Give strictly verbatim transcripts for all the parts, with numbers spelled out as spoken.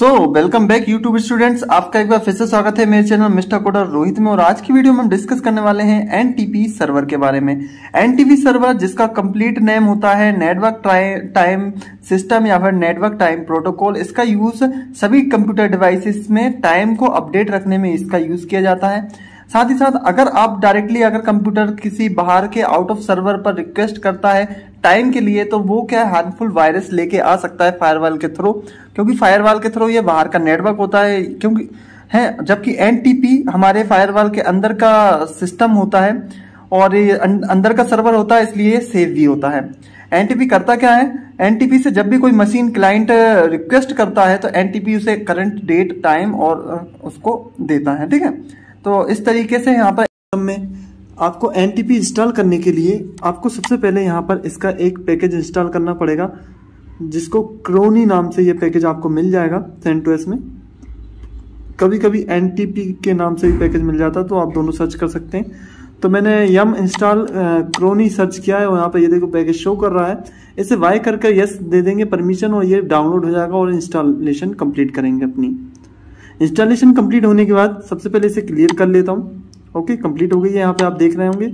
सो welcome back YouTube students, आपका एक बार फिर से स्वागत है मेरे चैनल मिस्टर कोडर रोहित में। और आज की वीडियो में हम डिस्कस करने वाले हैं एनटीपी सर्वर के बारे में। एनटीपी सर्वर जिसका कंप्लीट नेम होता है नेटवर्क टाइम सिस्टम या फिर नेटवर्क टाइम प्रोटोकॉल। इसका यूज सभी कंप्यूटर डिवाइसेस में टाइम को अपडेट रखने में इसका यूज किया जाता है। साथ ही साथ अगर आप डायरेक्टली अगर कंप्यूटर किसी बाहर के आउट ऑफ सर्वर पर रिक्वेस्ट करता है टाइम के लिए, तो वो क्या हार्मफुल वायरस लेके आ सकता है फायरवॉल के थ्रू, क्योंकि फायरवॉल के थ्रू ये बाहर का नेटवर्क होता है क्योंकि है, जबकि एनटीपी हमारे फायरवॉल के अंदर का सिस्टम होता है और ये अंदर का सर्वर होता है, इसलिए सेफ भी होता है। एनटीपी करता क्या है, एनटीपी से जब भी कोई मशीन क्लाइंट रिक्वेस्ट करता है तो एनटीपी उसे करंट डेट टाइम और उसको देता है। ठीक है, तो इस तरीके से यहाँ पर में आपको एनटीपी इंस्टॉल करने के लिए आपको सबसे पहले यहाँ पर इसका एक पैकेज इंस्टॉल करना पड़ेगा, जिसको क्रोनी नाम से ये पैकेज आपको मिल जाएगा सेंटोस में। कभी कभी एनटीपी के नाम से भी पैकेज मिल जाता है, तो आप दोनों सर्च कर सकते हैं। तो मैंने यम इंस्टॉल क्रोनी सर्च किया है और यहाँ पर ये देखो पैकेज शो कर रहा है। इसे वाई करके यस दे देंगे परमिशन और ये डाउनलोड हो जाएगा और इंस्टॉलेशन कंप्लीट करेंगे अपनी। इंस्टॉलेशन कंप्लीट होने के बाद सबसे पहले इसे क्लियर कर लेता हूँ। ओके, कंप्लीट हो गई है, यहाँ पे आप देख रहे होंगे।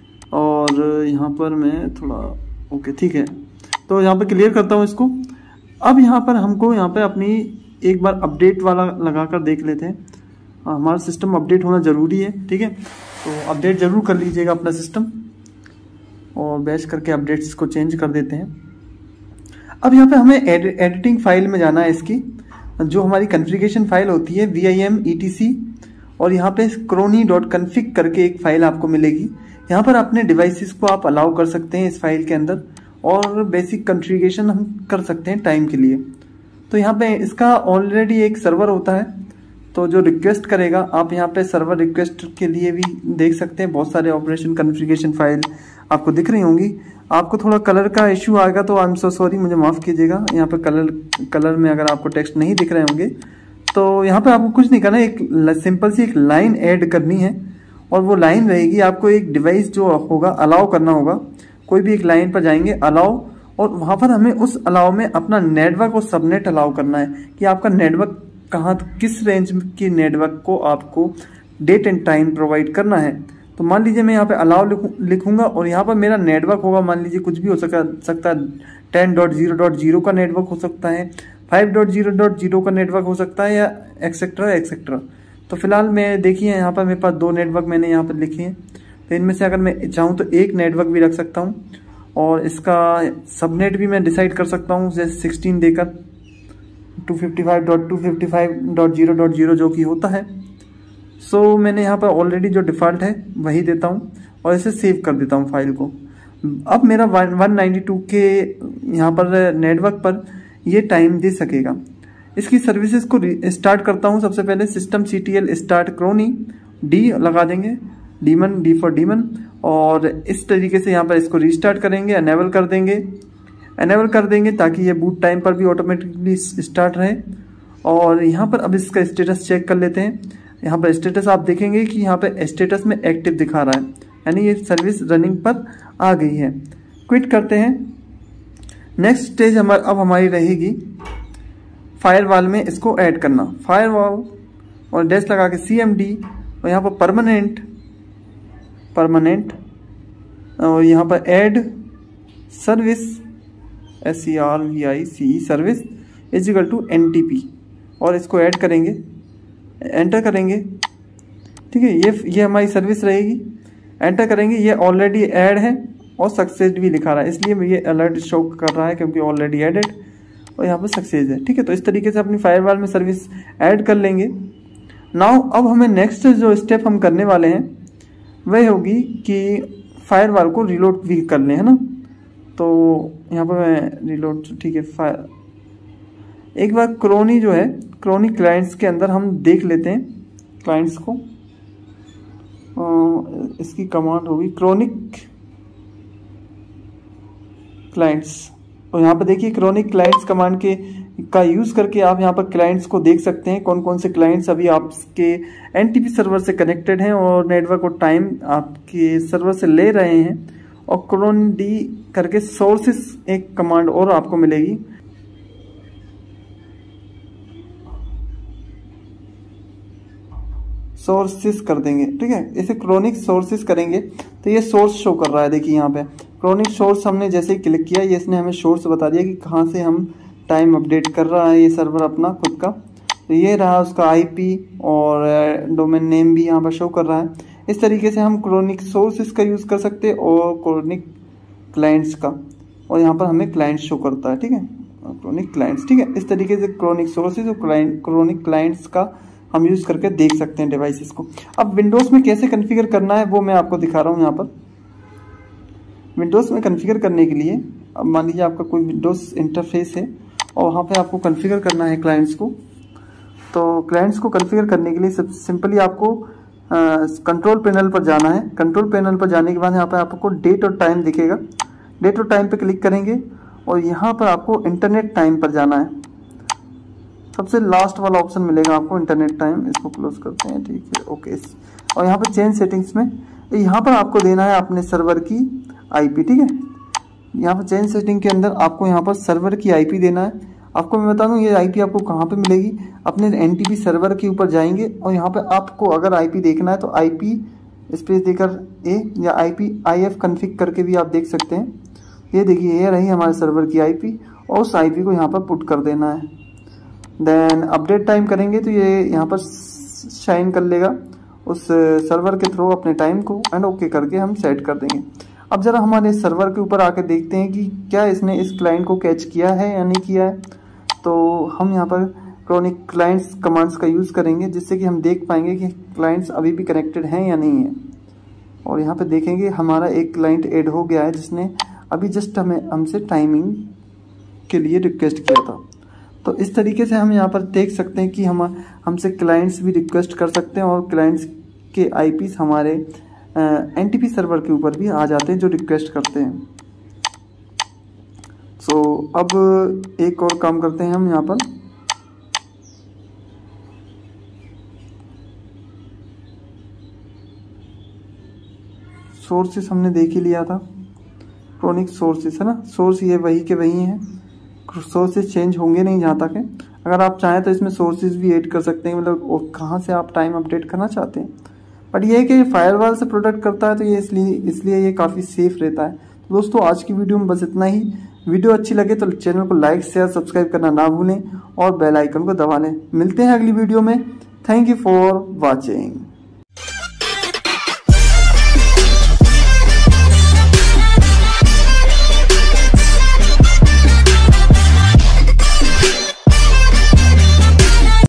और यहाँ पर मैं थोड़ा ओके ठीक है, तो यहाँ पे क्लियर करता हूँ इसको। अब यहाँ पर हमको यहाँ पे अपनी एक बार अपडेट वाला लगाकर देख लेते हैं। हमारा सिस्टम अपडेट होना ज़रूरी है, ठीक है, तो अपडेट ज़रूर कर लीजिएगा अपना सिस्टम। और बैच करके अपडेट्स को चेंज कर देते हैं। अब यहाँ पे हमें एड, एडिटिंग फाइल में जाना है। इसकी जो हमारी कॉन्फ़िगरेशन फाइल होती है V I M E T C, और यहाँ पे क्रोनी डॉट कन्फिग करके एक फाइल आपको मिलेगी। यहाँ पर अपने डिवाइसेस को आप अलाउ कर सकते हैं इस फाइल के अंदर, और बेसिक कॉन्फ़िगरेशन हम कर सकते हैं टाइम के लिए। तो यहाँ पे इसका ऑलरेडी एक सर्वर होता है, तो जो रिक्वेस्ट करेगा आप यहाँ पे सर्वर रिक्वेस्ट के लिए भी देख सकते हैं। बहुत सारे ऑपरेशन कॉन्फ़िगरेशन फाइल आपको दिख रही होंगी। आपको थोड़ा कलर का इश्यू आएगा तो आई एम सो सॉरी, मुझे माफ़ कीजिएगा। यहाँ पे कलर कलर में अगर आपको टेक्स्ट नहीं दिख रहे होंगे तो यहाँ पे आपको कुछ नहीं करना है, एक सिंपल सी एक लाइन ऐड करनी है। और वो लाइन रहेगी, आपको एक डिवाइस जो होगा अलाउ करना होगा। कोई भी एक लाइन पर जाएंगे अलाउ, और वहाँ पर हमें उस अलाउ में अपना नेटवर्क और सबनेट अलाउ करना है कि आपका नेटवर्क कहाँ, किस रेंज की नेटवर्क को आपको डेट एंड टाइम प्रोवाइड करना है। तो मान लीजिए मैं यहाँ पे अलाउ लिखूंगा और यहाँ पर मेरा नेटवर्क होगा, मान लीजिए कुछ भी हो सका सकता है। Ten dot zero dot zero का नेटवर्क हो सकता है, five dot zero dot zero का नेटवर्क हो सकता है, या एक्सेट्रा एक्सेट्रा। तो फिलहाल मैं देखिए यहाँ पर मेरे पास दो नेटवर्क मैंने यहाँ पर लिखे हैं। तो इनमें से अगर मैं चाहूँ तो एक नेटवर्क भी रख सकता हूँ, और इसका सबनेट भी मैं डिसाइड कर सकता हूँ, जैसे सिक्सटीन देकर two fifty five dot two fifty five dot zero dot zero जो कि होता है। सो so, मैंने यहाँ पर ऑलरेडी जो डिफ़ॉल्ट है वही देता हूँ और इसे सेव कर देता हूँ फाइल को। अब मेरा वन नाइन्टी टू के यहाँ पर नेटवर्क पर ये टाइम दे सकेगा। इसकी सर्विसेज को स्टार्ट करता हूँ। सबसे पहले system C T L start chrony D लगा देंगे, डीमन डी फॉर डीमन, और इस तरीके से यहाँ पर इसको रीस्टार्ट करेंगे, एनेबल कर देंगे एनेबल कर देंगे ताकि ये बूट टाइम पर भी ऑटोमेटिकली स्टार्ट रहे। और यहाँ पर अब इसका स्टेटस चेक कर लेते हैं। यहाँ पर स्टेटस आप देखेंगे कि यहाँ पे स्टेटस में एक्टिव दिखा रहा है, यानी ये सर्विस रनिंग पर आ गई है। क्विट करते हैं। नेक्स्ट स्टेज हमार अब हमारी रहेगी फायरवॉल में इसको ऐड करना। फायरवॉल और डैश लगा के सी एम डी, और यहाँ पर परमानेंट परमानेंट और यहाँ पर add service S C R V I C service is equal to N T P, और इसको ऐड करेंगे, एंटर करेंगे। ठीक है, ये ये हमारी सर्विस रहेगी। एंटर करेंगे, ये ऑलरेडी ऐड है और सक्सेस भी लिखा रहा है, इसलिए ये अलर्ट शो कर रहा है क्योंकि ऑलरेडी एडेड, और यहाँ पर सक्सेस है। ठीक है, तो इस तरीके से अपनी फायरवॉल में सर्विस ऐड कर लेंगे। नाउ अब हमें नेक्स्ट जो स्टेप हम करने वाले हैं वह होगी कि फायरवॉल को रिलोड भी कर लें, है ना। तो यहाँ पर मैं रिलोड, ठीक है, फायर एक बार क्रोनी जो है क्रोनी क्लाइंट्स के अंदर हम देख लेते हैं क्लाइंट्स को। आ, इसकी कमांड होगी क्रोनिक क्लाइंट्स, और यहाँ पर देखिए क्रोनिक क्लाइंट्स कमांड के का यूज़ करके आप यहाँ पर क्लाइंट्स को देख सकते हैं कौन कौन से क्लाइंट्स अभी आपके एनटीपी सर्वर से कनेक्टेड हैं और नेटवर्क और टाइम आपके सर्वर से ले रहे हैं। और क्रोन डी करके सोर्सेस एक कमांड और आपको मिलेगी, सोर्सेस कर देंगे, ठीक है। इसे क्रोनिक सोर्सेस करेंगे तो ये सोर्स शो कर रहा है, देखिए यहाँ पे क्रोनिक सोर्स हमने जैसे ही क्लिक किया ये इसने हमें सोर्स बता दिया कि कहाँ से हम टाइम अपडेट कर रहा है ये सर्वर अपना खुद का। तो ये रहा उसका आईपी और डोमेन नेम भी यहाँ पर शो कर रहा है। इस तरीके से हम क्रोनिक सोर्सेस का यूज़ कर सकते हैं और क्रोनिक क्लाइंट्स का, और यहाँ पर हमें क्लाइंट शो करता है, ठीक है, क्रोनिक क्लाइंट्स, ठीक है। इस तरीके से क्रोनिक सोर्सेज और क्लाइंट क्रोनिक क्लाइंट्स का हम यूज़ करके देख सकते हैं डिवाइसेस को। अब विंडोज़ में कैसे कॉन्फ़िगर करना है वो मैं आपको दिखा रहा हूँ यहाँ पर। विंडोज़ में कॉन्फ़िगर करने के लिए अब मान लीजिए आपका कोई विंडोज़ इंटरफेस है और वहाँ पे आपको कॉन्फ़िगर करना है क्लाइंट्स को। तो क्लाइंट्स को कॉन्फ़िगर करने के लिए सब सिंपली आपको कंट्रोल पैनल पर जाना है। कंट्रोल पैनल पर जाने के बाद यहाँ पर आपको डेट और टाइम दिखेगा। डेट और टाइम पे क्लिक करेंगे और यहाँ पर आपको इंटरनेट टाइम पर जाना है। सबसे लास्ट वाला ऑप्शन मिलेगा आपको इंटरनेट टाइम, इसको क्लोज करते हैं, ठीक है, ओके। और यहाँ पर चेंज सेटिंग्स में यहाँ पर आपको देना है अपने सर्वर की आईपी, ठीक है। यहाँ पर चेंज सेटिंग के अंदर आपको यहाँ पर सर्वर की आईपी देना है। आपको मैं बता दूं ये आईपी आपको कहाँ पे मिलेगी, अपने एनटीपी सर्वर के ऊपर जाएंगे और यहाँ पे आपको अगर आईपी देखना है तो आईपी स्पेस देकर ए या आईपी आईएफ कॉन्फ़िग करके भी आप देख सकते हैं। ये देखिए ये रही हमारे सर्वर की आईपी और उस आईपी को यहाँ पर पुट कर देना है। देन अपडेट टाइम करेंगे तो ये यहाँ पर शाइन कर लेगा उस सर्वर के थ्रू अपने टाइम को, एंड ओके करके हम सेट कर देंगे। अब जरा हमारे सर्वर के ऊपर आके देखते हैं कि क्या इसने इस क्लाइंट को कैच किया है या नहीं किया है। तो हम यहाँ पर क्रोनिक क्लाइंट्स कमांड्स का यूज़ करेंगे जिससे कि हम देख पाएंगे कि क्लाइंट्स अभी भी कनेक्टेड हैं या नहीं है। और यहाँ पे देखेंगे हमारा एक क्लाइंट ऐड हो गया है जिसने अभी जस्ट हमें हमसे टाइमिंग के लिए रिक्वेस्ट किया था। तो इस तरीके से हम यहाँ पर देख सकते हैं कि हम हमसे क्लाइंट्स भी रिक्वेस्ट कर सकते हैं और क्लाइंट्स के आईपीस हमारे एनटीपी सर्वर के ऊपर भी आ जाते हैं जो रिक्वेस्ट करते हैं। सो so, अब एक और काम करते हैं हम यहाँ पर। सोर्सेस हमने देख ही लिया था, क्रोनिक सोर्सेस है ना, सोर्स ये वही के वही हैं, सोर्सेज चेंज होंगे नहीं जहाँ तक है। अगर आप चाहें तो इसमें सोर्सेज भी ऐड कर सकते हैं, मतलब और कहाँ से आप टाइम अपडेट करना चाहते हैं। बट ये है कि फायरवॉल से प्रोटेक्ट करता है तो ये इसलिए इसलिए ये काफ़ी सेफ रहता है। तो दोस्तों आज की वीडियो में बस इतना ही। वीडियो अच्छी लगे तो चैनल को लाइक शेयर सब्सक्राइब करना ना भूलें और बेल आइकन को दबा लें। मिलते हैं अगली वीडियो में। Thank you for watching.